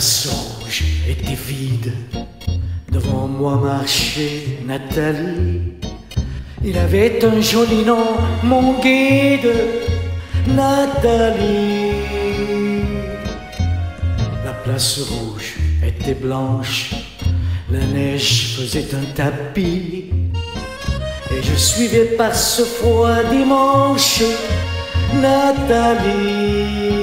place rouge était vide. Devant moi marchait Nathalie. Il avait un joli nom, mon guide, Nathalie. La place rouge était blanche, la neige faisait un tapis, et je suivais par ce froid dimanche Nathalie.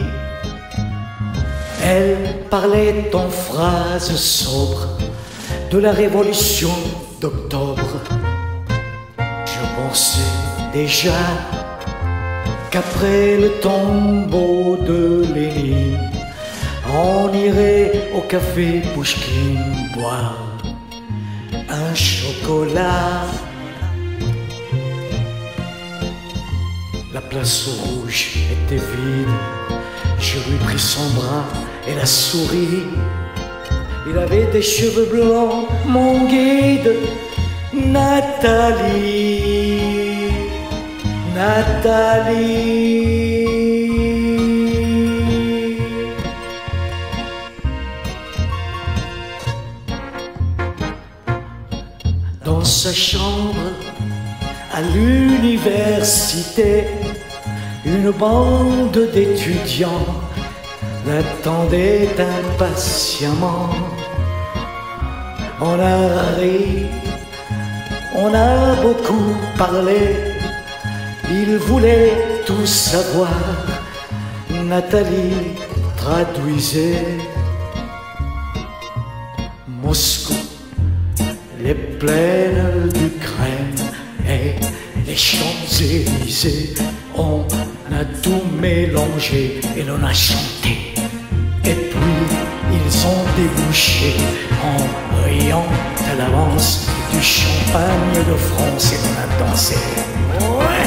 Elle parlait en phrases sobres de la révolution d'octobre. Je pensais déjà qu'après le tombeau de Lénine, on irait au café Pouchkine boire un chocolat. La place rouge était vide. Je lui pris son bras et la souris. Il avait des cheveux blancs, mon guide, Nathalie, Nathalie. Dans sa chambre à l'université, une bande d'étudiants l'attendait impatiemment. On a ri, on a beaucoup parlé, il voulait tout savoir. Nathalie traduisait. Moscou, les plaines d'Ukraine et les Champs-Élysées, on a tout mélangé et l'on a chanté. Et puis ils ont débouché en riant à l'avance du champagne de France et on a dansé. Ouais.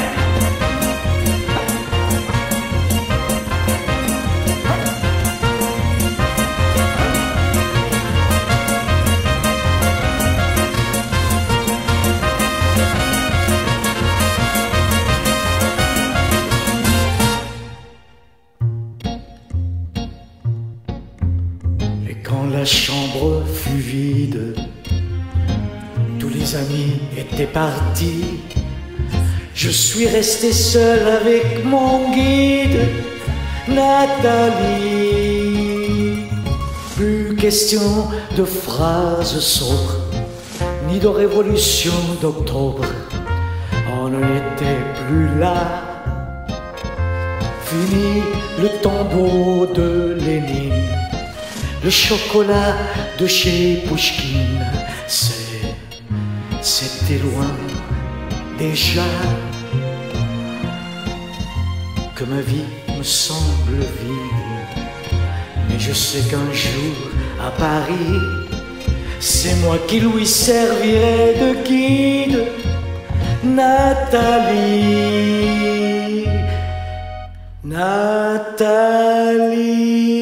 Quand la chambre fut vide, tous les amis étaient partis. Je suis resté seul avec mon guide, Nathalie. Plus question de phrases sobres, ni de révolution d'octobre. On n'était plus là. Fini le tombeau de Lénine. Le chocolat de chez Pouchkine, c'était loin déjà. Que ma vie me semble vide, mais je sais qu'un jour à Paris, c'est moi qui lui servirai de guide, Nathalie, Nathalie.